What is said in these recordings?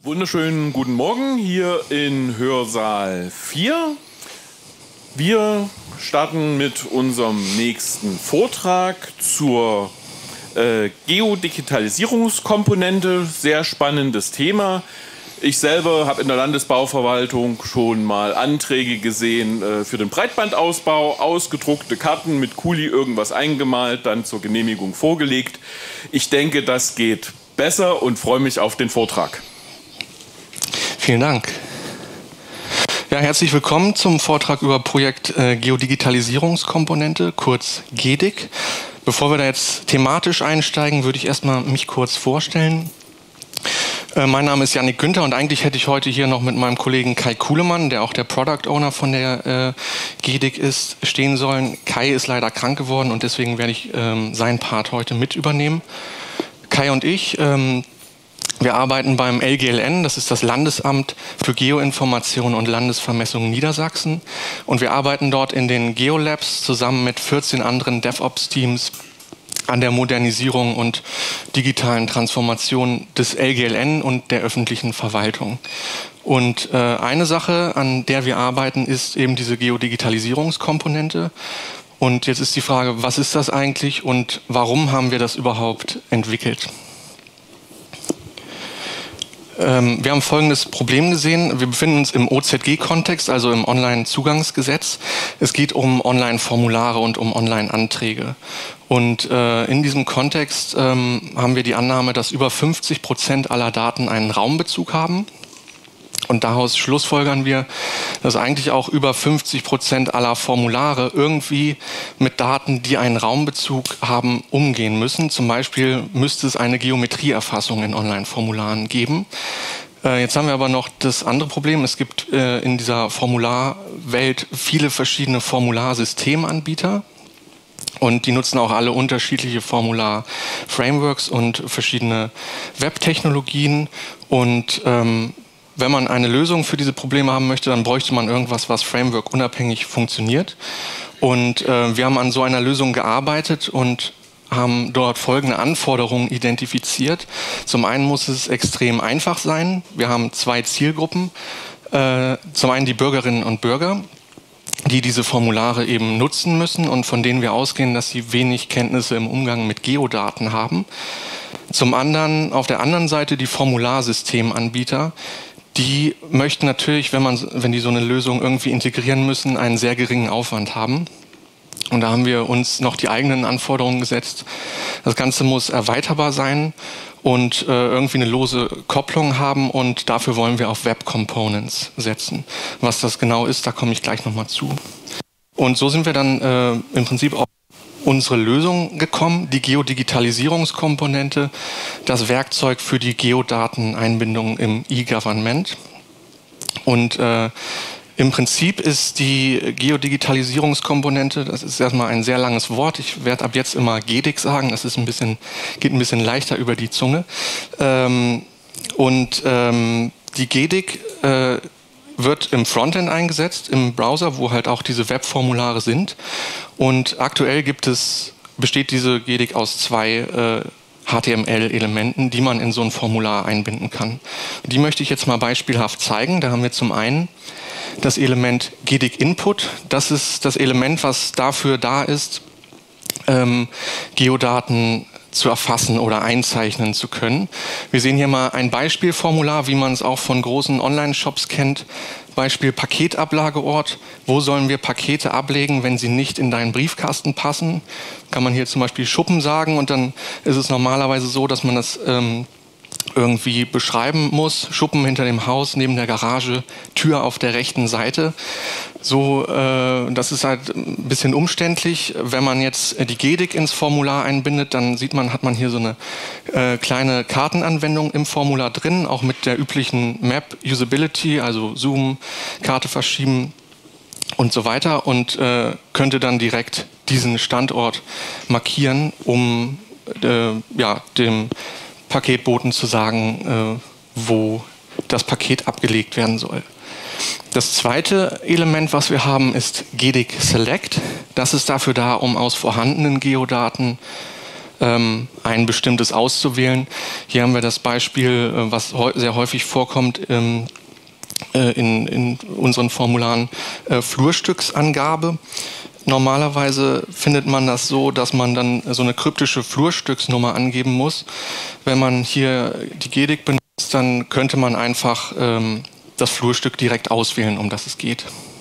Wunderschönen guten Morgen hier in Hörsaal 4. Wir starten mit unserem nächsten Vortrag zur Geodigitalisierungskomponente. Sehr spannendes Thema. Ich selber habe in der Landesbauverwaltung schon mal Anträge gesehen für den Breitbandausbau, ausgedruckte Karten mit Kuli irgendwas eingemalt, dann zur Genehmigung vorgelegt. Ich denke, das geht besser und freue mich auf den Vortrag. Vielen Dank. Ja, herzlich willkommen zum Vortrag über Projekt Geodigitalisierungskomponente, kurz GEDIC. Bevor wir da jetzt thematisch einsteigen, würde ich erstmal mich kurz vorstellen. Mein Name ist Jannik Günther und eigentlich hätte ich heute hier noch mit meinem Kollegen Kai Kuhlemann, der auch der Product Owner von der GEDIC ist, stehen sollen. Kai ist leider krank geworden und deswegen werde ich seinen Part heute mit übernehmen. Kai und ich, wir arbeiten beim LGLN, das ist das Landesamt für Geoinformation und Landesvermessung Niedersachsen. Und wir arbeiten dort in den Geolabs zusammen mit 14 anderen DevOps-Teams an der Modernisierung und digitalen Transformation des LGLN und der öffentlichen Verwaltung. Und eine Sache, an der wir arbeiten, ist eben diese Geodigitalisierungskomponente. Und jetzt ist die Frage, was ist das eigentlich und warum haben wir das überhaupt entwickelt? Wir haben folgendes Problem gesehen. Wir befinden uns im OZG-Kontext, also im Online-Zugangsgesetz. Es geht um Online-Formulare und um Online-Anträge. Und in diesem Kontext haben wir die Annahme, dass über 50% aller Daten einen Raumbezug haben. Und daraus schlussfolgern wir, dass eigentlich auch über 50% aller Formulare irgendwie mit Daten, die einen Raumbezug haben, umgehen müssen. Zum Beispiel müsste es eine Geometrieerfassung in Online-Formularen geben. Jetzt haben wir aber noch das andere Problem. Es gibt in dieser Formularwelt viele verschiedene Formularsystemanbieter. Und die nutzen auch alle unterschiedliche Formular-Frameworks und verschiedene Web-Technologien. Und wenn man eine Lösung für diese Probleme haben möchte, dann bräuchte man irgendwas, was Framework-unabhängig funktioniert. Und wir haben an so einer Lösung gearbeitet und haben dort folgende Anforderungen identifiziert. Zum einen muss es extrem einfach sein. Wir haben zwei Zielgruppen. Zum einen die Bürgerinnen und Bürger, die diese Formulare eben nutzen müssen und von denen wir ausgehen, dass sie wenig Kenntnisse im Umgang mit Geodaten haben. Zum anderen auf der anderen Seite die Formularsystemanbieter. Die möchten natürlich, wenn die so eine Lösung irgendwie integrieren müssen, einen sehr geringen Aufwand haben. Und da haben wir uns noch die eigenen Anforderungen gesetzt. Das Ganze muss erweiterbar sein und irgendwie eine lose Kopplung haben und dafür wollen wir auf Web Components setzen. Was das genau ist, da komme ich gleich nochmal zu. Und so sind wir dann im Prinzip auf unsere Lösung gekommen, die Geodigitalisierungskomponente, das Werkzeug für die Geodateneinbindung im E-Government. Und im Prinzip ist die Geodigitalisierungskomponente, das ist erstmal ein sehr langes Wort, ich werde ab jetzt immer GEDIC sagen, das ist geht ein bisschen leichter über die Zunge. Die GEDIC wird im Frontend eingesetzt, im Browser, wo halt auch diese Webformulare sind. Und aktuell besteht diese GEDIC aus zwei HTML-Elementen, die man in so ein Formular einbinden kann. Die möchte ich jetzt mal beispielhaft zeigen. Da haben wir zum einen das Element GEDIC Input. Das ist das Element, was dafür da ist, Geodaten zu erfassen oder einzeichnen zu können. Wir sehen hier mal ein Beispielformular, wie man es auch von großen Online-Shops kennt. Beispiel Paketablageort. Wo sollen wir Pakete ablegen, wenn sie nicht in deinen Briefkasten passen? Kann man hier zum Beispiel Schuppen sagen und dann ist es normalerweise so, dass man das irgendwie beschreiben muss. Schuppen hinter dem Haus, neben der Garage, Tür auf der rechten Seite. So, das ist halt ein bisschen umständlich. Wenn man jetzt die GEDIC ins Formular einbindet, dann hat man hier so eine kleine Kartenanwendung im Formular drin, auch mit der üblichen Map-Usability, also Zoom, Karte verschieben und so weiter und könnte dann direkt diesen Standort markieren, um dem Paketboten zu sagen, wo das Paket abgelegt werden soll. Das zweite Element, was wir haben, ist GEDIC Select. Das ist dafür da, um aus vorhandenen Geodaten ein bestimmtes auszuwählen. Hier haben wir das Beispiel, was sehr häufig vorkommt in unseren Formularen, Flurstücksangabe. Normalerweise findet man das so, dass man dann so eine kryptische Flurstücksnummer angeben muss. Wenn man hier die GEDIC benutzt, dann könnte man einfach das Flurstück direkt auswählen, um das es geht.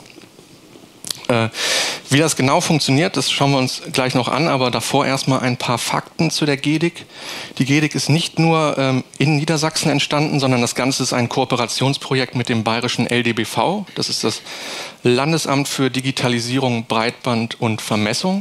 Wie das genau funktioniert, das schauen wir uns gleich noch an, aber davor erstmal ein paar Fakten zu der GEDIC. Die GEDIC ist nicht nur in Niedersachsen entstanden, sondern das Ganze ist ein Kooperationsprojekt mit dem bayerischen LDBV. Das ist das Landesamt für Digitalisierung, Breitband und Vermessung.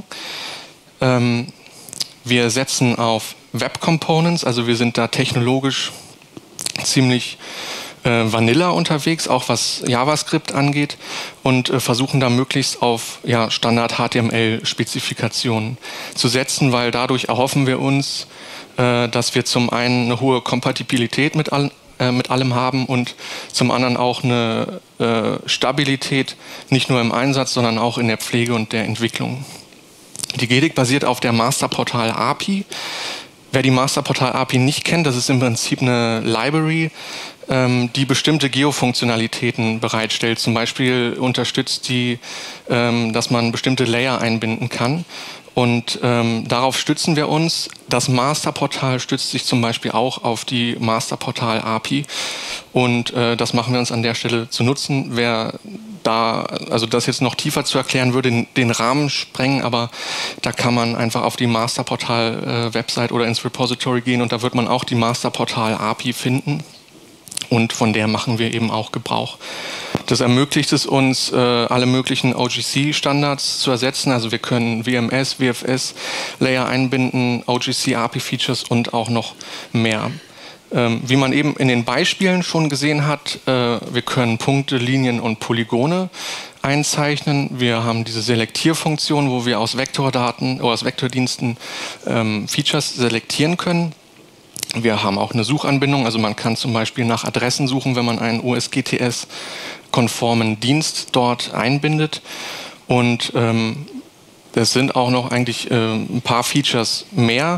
Wir setzen auf Web Components, also wir sind da technologisch ziemlich Vanilla unterwegs, auch was JavaScript angeht, und versuchen da möglichst auf Standard HTML-Spezifikationen zu setzen, weil dadurch erhoffen wir uns, dass wir zum einen eine hohe Kompatibilität mit allem haben und zum anderen auch eine Stabilität, nicht nur im Einsatz, sondern auch in der Pflege und der Entwicklung. Die GEDIC basiert auf der Masterportal API. Wer die Masterportal API nicht kennt, das ist im Prinzip eine Library, die bestimmte Geofunktionalitäten bereitstellt. Zum Beispiel unterstützt die, dass man bestimmte Layer einbinden kann. Und darauf stützen wir uns. Das Masterportal stützt sich zum Beispiel auch auf die Masterportal API. Und das machen wir uns an der Stelle zu nutzen. Wer da, also das jetzt noch tiefer zu erklären, würde den Rahmen sprengen, aber da kann man einfach auf die Masterportal-Website oder ins Repository gehen und da wird man auch die Masterportal API finden. Und von der machen wir eben auch Gebrauch. Das ermöglicht es uns, alle möglichen OGC-Standards zu ersetzen. Also wir können WMS, WFS, Layer einbinden, OGC-API-Features und auch noch mehr. Wie man eben in den Beispielen schon gesehen hat, wir können Punkte, Linien und Polygone einzeichnen. Wir haben diese Selektierfunktion, wo wir aus Vektordaten oder aus Vektordiensten Features selektieren können. Wir haben auch eine Suchanbindung, also man kann zum Beispiel nach Adressen suchen, wenn man einen OSGTS-konformen Dienst dort einbindet. Und das sind auch noch eigentlich ein paar Features mehr.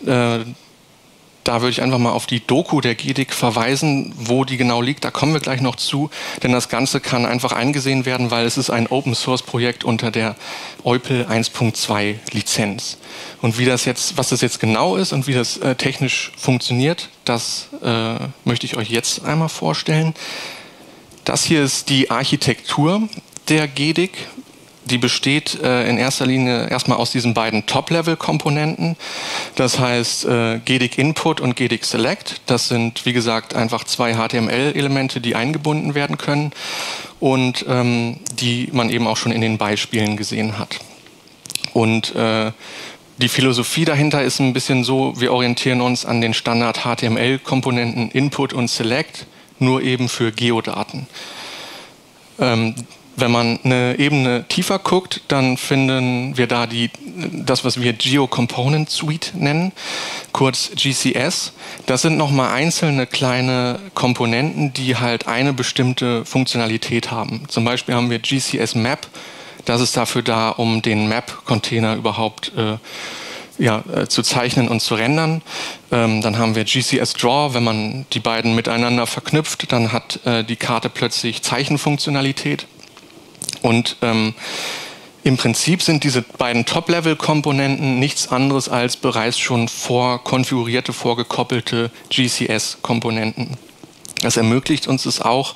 Da würde ich einfach mal auf die Doku der GEDIC verweisen, wo die genau liegt. Da kommen wir gleich noch zu, denn das Ganze kann einfach eingesehen werden, weil es ist ein Open-Source-Projekt unter der EUPL 1.2 Lizenz. Und was das jetzt genau ist und wie das technisch funktioniert, das möchte ich euch jetzt einmal vorstellen. Das hier ist die Architektur der GEDIC. Die besteht in erster Linie erstmal aus diesen beiden Top-Level-Komponenten. Das heißt GEDIC Input und GEDIC Select. Das sind, wie gesagt, einfach zwei HTML-Elemente, die eingebunden werden können und die man eben auch schon in den Beispielen gesehen hat. Und die Philosophie dahinter ist ein bisschen so, wir orientieren uns an den Standard HTML-Komponenten Input und Select, nur eben für Geodaten. Wenn man eine Ebene tiefer guckt, dann finden wir da das, was wir Geo-Component Suite nennen, kurz GCS. Das sind nochmal einzelne kleine Komponenten, die halt eine bestimmte Funktionalität haben. Zum Beispiel haben wir GCS Map. Das ist dafür da, um den Map-Container überhaupt zu zeichnen und zu rendern. Dann haben wir GCS Draw. Wenn man die beiden miteinander verknüpft, dann hat die Karte plötzlich Zeichenfunktionalität. Und im Prinzip sind diese beiden Top-Level-Komponenten nichts anderes als bereits schon vorkonfigurierte, vorgekoppelte GCS-Komponenten. Das ermöglicht uns es auch,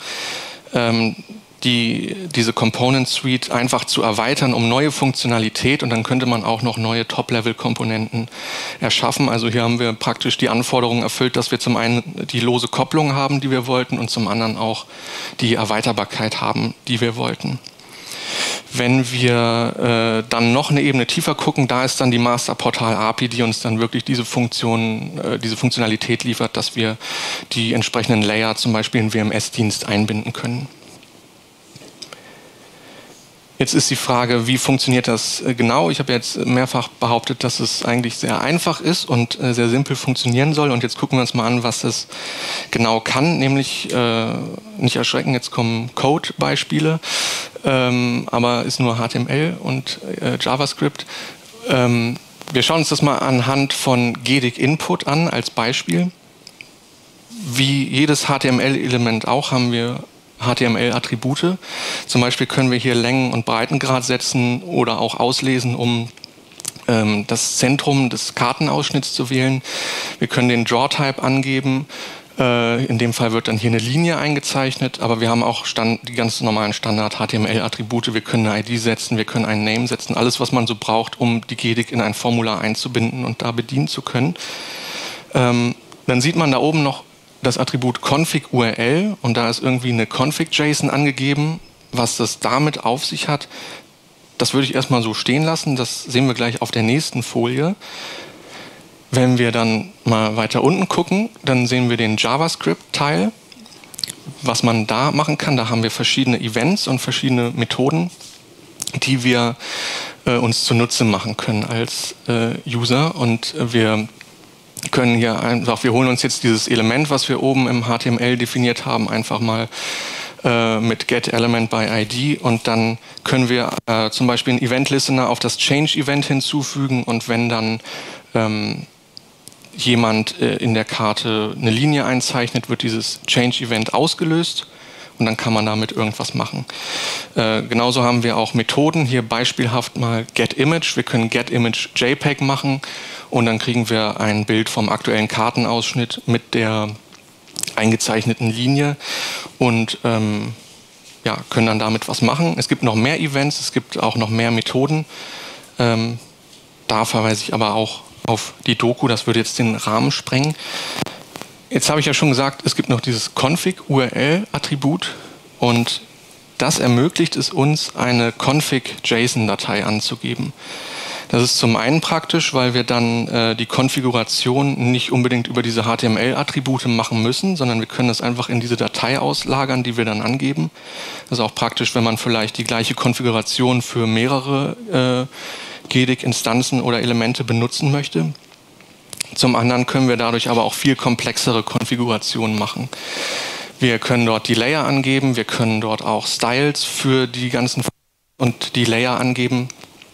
diese Component Suite einfach zu erweitern um neue Funktionalität und dann könnte man auch noch neue Top-Level-Komponenten erschaffen. Also hier haben wir praktisch die Anforderungen erfüllt, dass wir zum einen die lose Kopplung haben, die wir wollten und zum anderen auch die Erweiterbarkeit haben, die wir wollten. Wenn wir dann noch eine Ebene tiefer gucken, da ist dann die Masterportal API, die uns dann wirklich diese Funktionalität liefert, dass wir die entsprechenden Layer, zum Beispiel einen WMS-Dienst, einbinden können. Jetzt ist die Frage, wie funktioniert das genau? Ich habe jetzt mehrfach behauptet, dass es eigentlich sehr einfach ist und sehr simpel funktionieren soll. Und jetzt gucken wir uns mal an, was das genau kann. Nämlich, nicht erschrecken, jetzt kommen Code-Beispiele, aber ist nur HTML und JavaScript. Wir schauen uns das mal anhand von GDIC Input an als Beispiel. Wie jedes HTML-Element auch haben wir HTML-Attribute. Zum Beispiel können wir hier Längen- und Breitengrad setzen oder auch auslesen, um das Zentrum des Kartenausschnitts zu wählen. Wir können den Draw-Type angeben. In dem Fall wird dann hier eine Linie eingezeichnet, aber wir haben auch die ganz normalen Standard-HTML-Attribute. Wir können eine ID setzen, wir können einen Name setzen, alles, was man so braucht, um die GDIC in ein Formular einzubinden und da bedienen zu können. Dann sieht man da oben noch das Attribut config-URL und da ist irgendwie eine config-JSON angegeben. Was das damit auf sich hat, das würde ich erstmal so stehen lassen. Das sehen wir gleich auf der nächsten Folie. Wenn wir dann mal weiter unten gucken, dann sehen wir den JavaScript-Teil. Was man da machen kann, da haben wir verschiedene Events und verschiedene Methoden, die wir uns zunutze machen können als User. Und wir können hier einfach, wir holen uns jetzt dieses Element, was wir oben im HTML definiert haben, einfach mal mit getElementById und dann können wir zum Beispiel einen Event-Listener auf das Change-Event hinzufügen und wenn dann jemand in der Karte eine Linie einzeichnet, wird dieses Change-Event ausgelöst und dann kann man damit irgendwas machen. Genauso haben wir auch Methoden, hier beispielhaft mal getImage. Wir können getImageJPEG machen und dann kriegen wir ein Bild vom aktuellen Kartenausschnitt mit der eingezeichneten Linie und ja, können dann damit was machen. Es gibt noch mehr Events, es gibt auch noch mehr Methoden. Da verweise ich aber auch auf die Doku, das würde jetzt den Rahmen sprengen. Jetzt habe ich ja schon gesagt, es gibt noch dieses config-URL-Attribut und das ermöglicht es uns, eine config-JSON-Datei anzugeben. Das ist zum einen praktisch, weil wir dann die Konfiguration nicht unbedingt über diese HTML-Attribute machen müssen, sondern wir können das einfach in diese Datei auslagern, die wir dann angeben. Das ist auch praktisch, wenn man vielleicht die gleiche Konfiguration für mehrere GDIC-Instanzen oder Elemente benutzen möchte. Zum anderen können wir dadurch aber auch viel komplexere Konfigurationen machen. Wir können dort die Layer angeben, wir können dort auch Styles für die ganzen und die Layer angeben.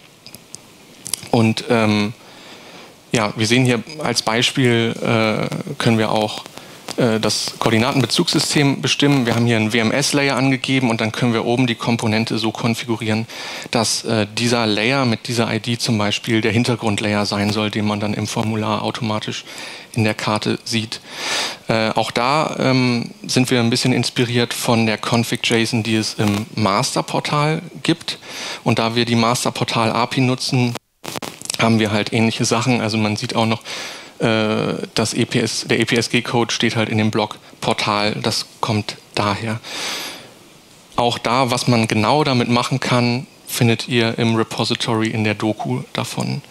Und ja, wir sehen hier als Beispiel, können wir auch das Koordinatenbezugssystem bestimmen. Wir haben hier einen WMS-Layer angegeben und dann können wir oben die Komponente so konfigurieren, dass dieser Layer mit dieser ID zum Beispiel der Hintergrundlayer sein soll, den man dann im Formular automatisch in der Karte sieht. Auch da sind wir ein bisschen inspiriert von der Config-JSON, die es im Masterportal gibt. Und da wir die Masterportal-API nutzen, haben wir halt ähnliche Sachen. Also man sieht auch noch, der EPSG-Code steht halt in dem Blog Portal, das kommt daher. Auch da, was man genau damit machen kann, findet ihr im Repository in der Doku davon.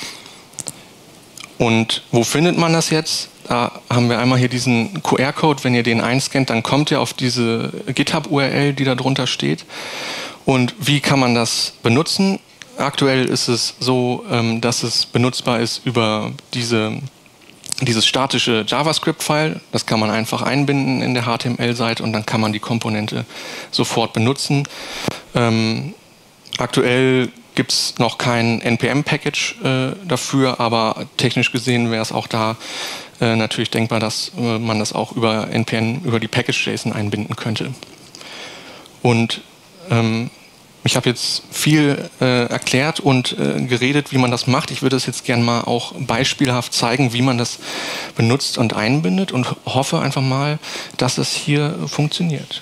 Und wo findet man das jetzt? Da haben wir einmal hier diesen QR-Code, wenn ihr den einscannt, dann kommt ihr auf diese GitHub-URL, die da drunter steht. Und wie kann man das benutzen? Aktuell ist es so, dass es benutzbar ist über dieses statische JavaScript-File. Das kann man einfach einbinden in der HTML-Seite und dann kann man die Komponente sofort benutzen. Aktuell gibt es noch kein NPM-Package dafür, aber technisch gesehen wäre es auch da natürlich denkbar, dass man das auch über NPM, über die Package.json einbinden könnte. Und ich habe jetzt viel erklärt und geredet, wie man das macht. Ich würde es jetzt gerne mal auch beispielhaft zeigen, wie man das benutzt und einbindet und hoffe einfach mal, dass es hier funktioniert.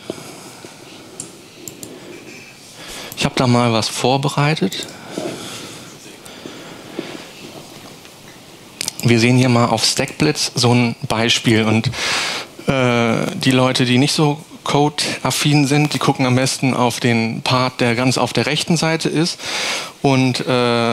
Ich habe da mal was vorbereitet. Wir sehen hier mal auf StackBlitz so ein Beispiel und die Leute, die nicht so Code-affin sind, die gucken am besten auf den Part, der ganz auf der rechten Seite ist und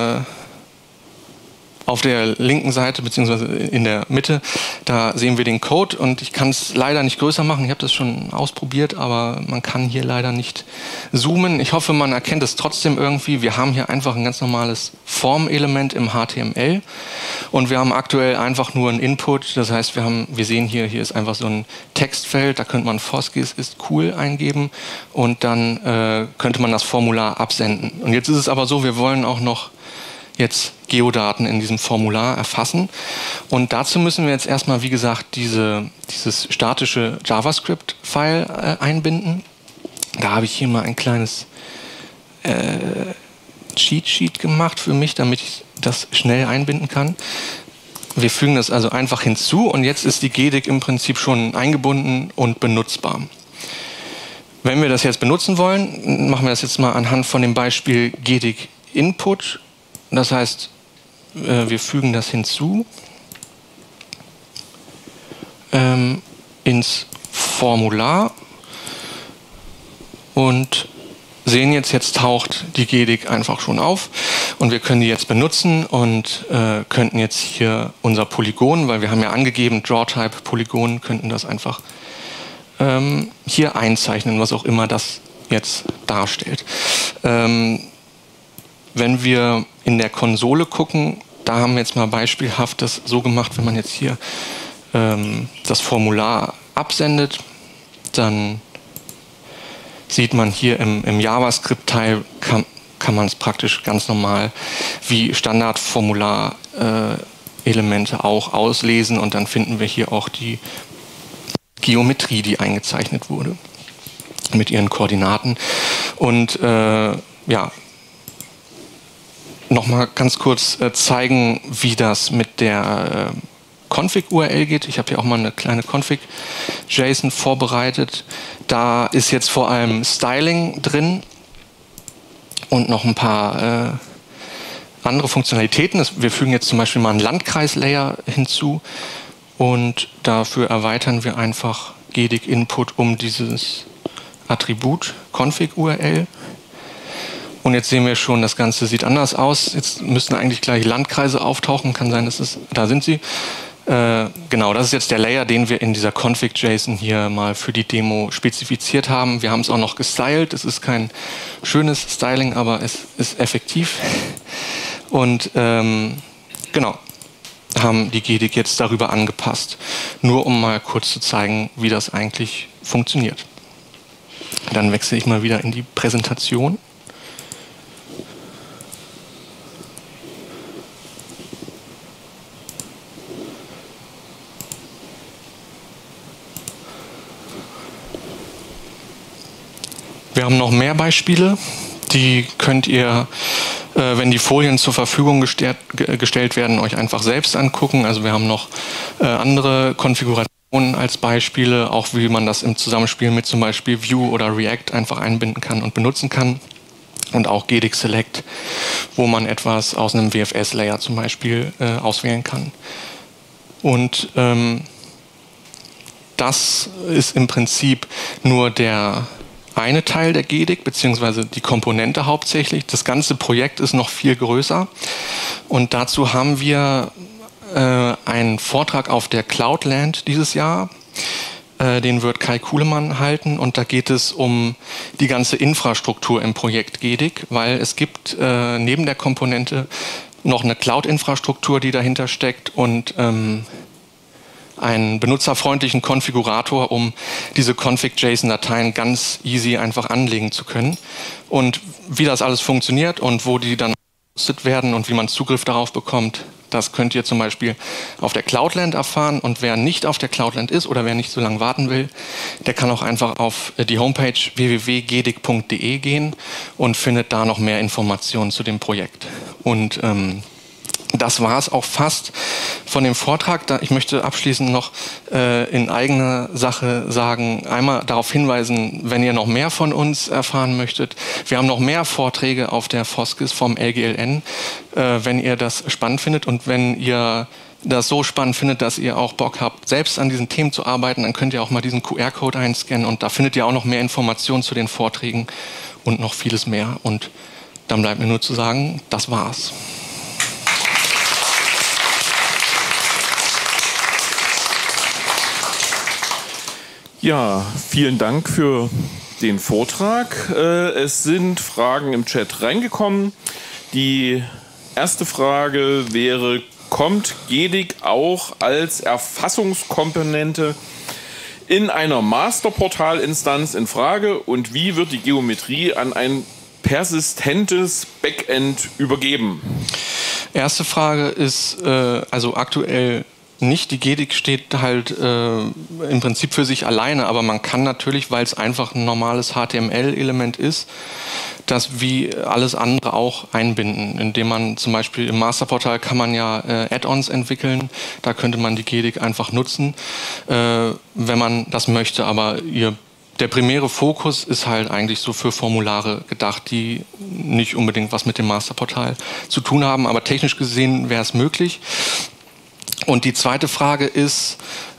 auf der linken Seite beziehungsweise in der Mitte, da sehen wir den Code und ich kann es leider nicht größer machen, ich habe das schon ausprobiert, aber man kann hier leider nicht zoomen. Ich hoffe, man erkennt es trotzdem irgendwie. Wir haben hier einfach ein ganz normales Form-Element im HTML und wir haben aktuell einfach nur einen Input, das heißt, wir sehen hier ist einfach so ein Textfeld, da könnte man Foskis ist cool eingeben und dann könnte man das Formular absenden. Und jetzt ist es aber so, wir wollen auch noch jetzt Geodaten in diesem Formular erfassen. Und dazu müssen wir jetzt erstmal, wie gesagt, dieses statische JavaScript-File einbinden. Da habe ich hier mal ein kleines Cheat-Sheet gemacht für mich, damit ich das schnell einbinden kann. Wir fügen das also einfach hinzu und jetzt ist die GDIC im Prinzip schon eingebunden und benutzbar. Wenn wir das jetzt benutzen wollen, machen wir das jetzt mal anhand von dem Beispiel GDIC Input. Das heißt, wir fügen das hinzu ins Formular und sehen jetzt taucht die GDIC einfach schon auf und wir können die jetzt benutzen und könnten jetzt hier unser Polygon, weil wir haben ja angegeben, DrawType Polygon, könnten das einfach hier einzeichnen, was auch immer das jetzt darstellt. Wenn wir in der Konsole gucken, da haben wir jetzt mal beispielhaft das so gemacht, wenn man jetzt hier das Formular absendet, dann sieht man hier im JavaScript-Teil, kann man es praktisch ganz normal wie Standardformular-Elemente auch auslesen und dann finden wir hier auch die Geometrie, die eingezeichnet wurde mit ihren Koordinaten. Und ja, nochmal ganz kurz zeigen, wie das mit der Config-URL geht. Ich habe hier auch mal eine kleine Config-JSON vorbereitet. Da ist jetzt vor allem Styling drin und noch ein paar andere Funktionalitäten. Wir fügen jetzt zum Beispiel mal einen Landkreis-Layer hinzu und dafür erweitern wir einfach GDIC Input um dieses Attribut Config-URL. Und jetzt sehen wir schon, das Ganze sieht anders aus. Jetzt müssten eigentlich gleich Landkreise auftauchen. Kann sein, dass da sind sie. Genau, das ist jetzt der Layer, den wir in dieser Config-JSON hier mal für die Demo spezifiziert haben. Wir haben es auch noch gestylt. Es ist kein schönes Styling, aber es ist effektiv. Und genau, haben die GDIC jetzt darüber angepasst. Nur um mal kurz zu zeigen, wie das eigentlich funktioniert. Dann wechsle ich mal wieder in die Präsentation. Wir haben noch mehr Beispiele, die könnt ihr, wenn die Folien zur Verfügung gestellt werden, euch einfach selbst angucken. Also wir haben noch andere Konfigurationen als Beispiele, auch wie man das im Zusammenspiel mit zum Beispiel Vue oder React einfach einbinden kann und benutzen kann. Und auch GDIC Select, wo man etwas aus einem WFS-Layer zum Beispiel auswählen kann. Und das ist im Prinzip nur der eine Teil der GDIC, beziehungsweise die Komponente hauptsächlich. Das ganze Projekt ist noch viel größer. Und dazu haben wir einen Vortrag auf der Cloudland dieses Jahr. Den wird Kai Kuhlemann halten. Und da geht es um die ganze Infrastruktur im Projekt GDIC, weil es gibt neben der Komponente noch eine Cloud-Infrastruktur, die dahinter steckt und einen benutzerfreundlichen Konfigurator, um diese Config-JSON-Dateien ganz easy einfach anlegen zu können. Und wie das alles funktioniert und wo die dann gehostet werden und wie man Zugriff darauf bekommt, das könnt ihr zum Beispiel auf der Cloudland erfahren. Und wer nicht auf der Cloudland ist oder wer nicht so lange warten will, der kann auch einfach auf die Homepage www.gdic.de gehen und findet da noch mehr Informationen zu dem Projekt. Und das war es auch fast von dem Vortrag. Ich möchte abschließend noch in eigener Sache sagen, einmal darauf hinweisen, wenn ihr noch mehr von uns erfahren möchtet. Wir haben noch mehr Vorträge auf der Foskis vom LGLN, wenn ihr das spannend findet. Und wenn ihr das so spannend findet, dass ihr auch Bock habt, selbst an diesen Themen zu arbeiten, dann könnt ihr auch mal diesen QR-Code einscannen und da findet ihr auch noch mehr Informationen zu den Vorträgen und noch vieles mehr. Und dann bleibt mir nur zu sagen, das war's. Ja, vielen Dank für den Vortrag. Es sind Fragen im Chat reingekommen. Die erste Frage wäre, kommt GDIC auch als Erfassungskomponente in einer Masterportal-Instanz in Frage und wie wird die Geometrie an ein persistentes Backend übergeben? Erste Frage ist, also aktuell nicht. Die GEDIC steht halt im Prinzip für sich alleine, aber man kann natürlich, weil es einfach ein normales HTML-Element ist, das wie alles andere auch einbinden, indem man zum Beispiel im Masterportal kann man ja Add-ons entwickeln, da könnte man die GEDIC einfach nutzen, wenn man das möchte, aber der primäre Fokus ist halt eigentlich so für Formulare gedacht, die nicht unbedingt was mit dem Masterportal zu tun haben, aber technisch gesehen wäre es möglich. Und die zweite Frage ist,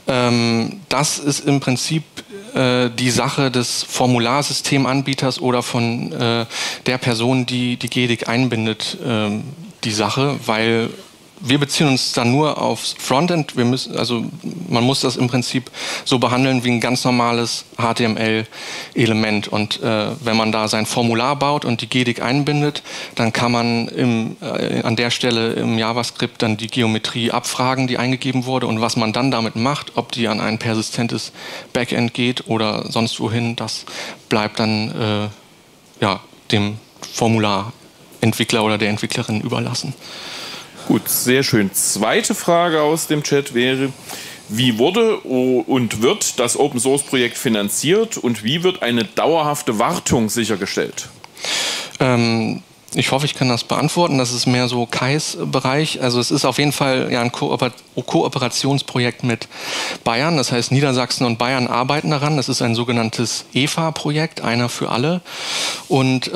das ist im Prinzip die Sache des Formularsystemanbieters oder von der Person, die die GEDIC einbindet, die Sache, weil wir beziehen uns dann nur aufs Frontend. Man muss das im Prinzip so behandeln wie ein ganz normales HTML-Element. Und wenn man da sein Formular baut und die GEDIC einbindet, dann kann man an der Stelle im JavaScript dann die Geometrie abfragen, die eingegeben wurde. Und was man dann damit macht, ob die an ein persistentes Backend geht oder sonst wohin, das bleibt dann dem Formularentwickler oder der Entwicklerin überlassen. Gut, sehr schön. Zweite Frage aus dem Chat wäre, wie wurde und wird das Open-Source-Projekt finanziert und wie wird eine dauerhafte Wartung sichergestellt? Ich hoffe, ich kann das beantworten. Das ist mehr so Kais Bereich. Also es ist auf jeden Fall ja ein Kooperationsprojekt mit Bayern. Das heißt, Niedersachsen und Bayern arbeiten daran. Das ist ein sogenanntes EFA-Projekt, einer für alle. Und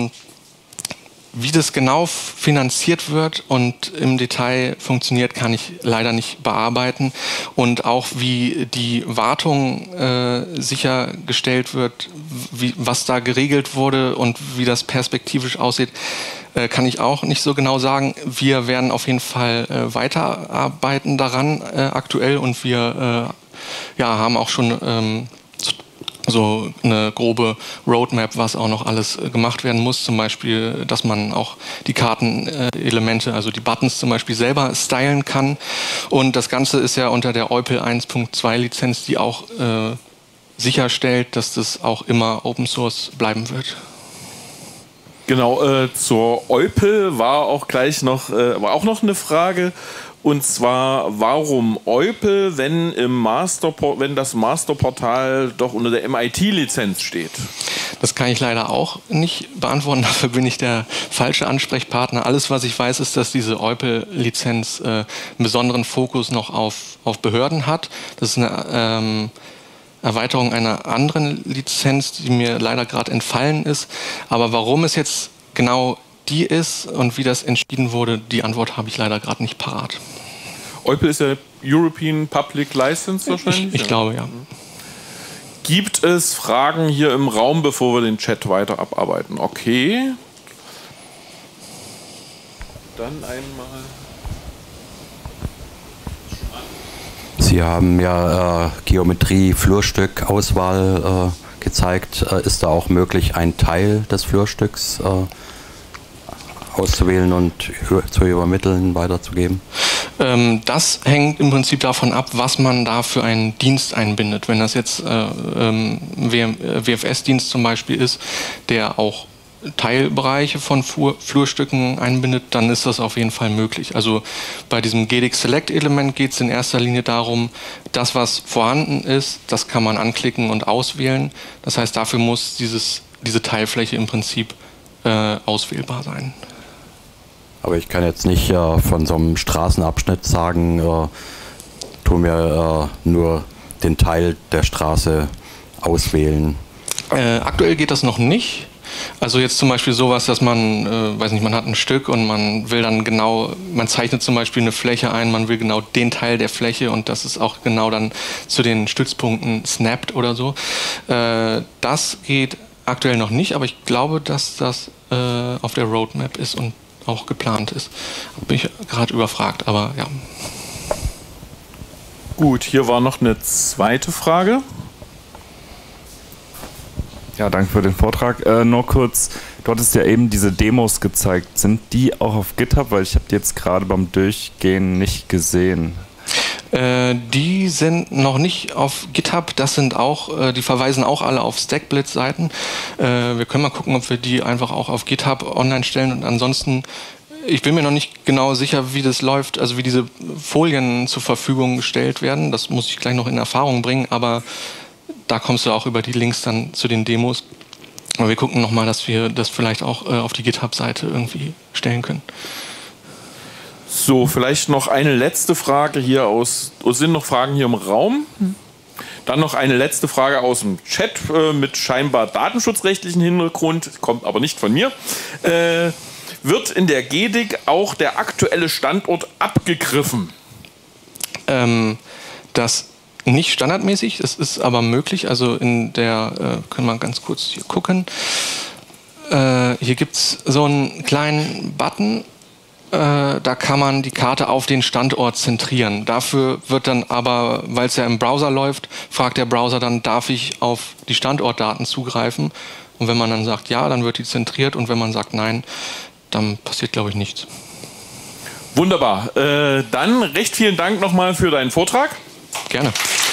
wie das genau finanziert wird und im Detail funktioniert, kann ich leider nicht bearbeiten. Und auch wie die Wartung sichergestellt wird, was da geregelt wurde und wie das perspektivisch aussieht, kann ich auch nicht so genau sagen. Wir werden auf jeden Fall weiterarbeiten daran aktuell und wir haben auch schon so eine grobe Roadmap, was auch noch alles gemacht werden muss. Zum Beispiel, dass man auch die Kartenelemente, also die Buttons zum Beispiel selber stylen kann. Und das Ganze ist ja unter der EUPL 1.2 Lizenz, die auch sicherstellt, dass das auch immer Open Source bleiben wird. Genau, zur EUPL war auch noch eine Frage. Und zwar, warum EUPL, wenn das Masterportal doch unter der MIT-Lizenz steht? Das kann ich leider auch nicht beantworten. Dafür bin ich der falsche Ansprechpartner. Alles, was ich weiß, ist, dass diese EUPL-Lizenz einen besonderen Fokus noch auf Behörden hat. Das ist eine Erweiterung einer anderen Lizenz, die mir leider gerade entfallen ist. Aber warum es jetzt genau die ist und wie das entschieden wurde, die Antwort habe ich leider gerade nicht parat. EUPL ist ja European Public License wahrscheinlich? Ich glaube, ja. Gibt es Fragen hier im Raum, bevor wir den Chat weiter abarbeiten? Okay. Dann einmal. Sie haben ja Geometrie, Flurstück, Auswahl gezeigt. Ist da auch möglich, einen Teil des Flurstücks auszuwählen und zu übermitteln, weiterzugeben? Das hängt im Prinzip davon ab, was man da für einen Dienst einbindet. Wenn das jetzt WFS-Dienst zum Beispiel ist, der auch Teilbereiche von Flurstücken einbindet, dann ist das auf jeden Fall möglich. Also bei diesem GEDIC Select-Element geht es in erster Linie darum, das, was vorhanden ist, das kann man anklicken und auswählen. Das heißt, dafür muss diese Teilfläche im Prinzip auswählbar sein. Aber ich kann jetzt nicht von so einem Straßenabschnitt sagen, tu mir nur den Teil der Straße auswählen. Aktuell geht das noch nicht. Also jetzt zum Beispiel sowas, dass man, man hat ein Stück und man will dann genau, man zeichnet zum Beispiel eine Fläche ein, man will genau den Teil der Fläche und das ist auch genau dann zu den Stützpunkten snappt oder so. Das geht aktuell noch nicht, aber ich glaube, dass das auf der Roadmap ist und auch geplant ist. Bin ich gerade überfragt, aber ja. Gut, hier war noch eine zweite Frage. Ja, danke für den Vortrag. Nur kurz, du hattest ja eben diese Demos gezeigt. Sind die auch auf GitHub? Weil ich habe die jetzt gerade beim Durchgehen nicht gesehen. Die sind noch nicht auf GitHub. Das sind auch, die verweisen auch alle auf Stackblitz-Seiten. Wir können mal gucken, ob wir die einfach auch auf GitHub online stellen. Und ansonsten Ich bin mir noch nicht genau sicher, wie das läuft, also wie diese Folien zur Verfügung gestellt werden. Das muss ich gleich noch in Erfahrung bringen, aber da kommst du auch über die Links dann zu den Demos. Aber wir gucken nochmal, dass wir das vielleicht auch auf die GitHub-Seite irgendwie stellen können. So, vielleicht noch eine letzte Frage hier sind noch Fragen hier im Raum? Dann noch eine letzte Frage aus dem Chat mit scheinbar datenschutzrechtlichen Hintergrund, kommt aber nicht von mir. Wird in der GDIC auch der aktuelle Standort abgegriffen? Das nicht standardmäßig, es ist aber möglich. Also in der, können wir ganz kurz hier gucken. Hier gibt es so einen kleinen Button, da kann man die Karte auf den Standort zentrieren. Dafür wird dann aber, weil es ja im Browser läuft, fragt der Browser dann, darf ich auf die Standortdaten zugreifen? Und wenn man dann sagt ja, dann wird die zentriert, und wenn man sagt nein, dann passiert, glaube ich, nichts. Wunderbar. Dann recht vielen Dank nochmal für deinen Vortrag. Gerne.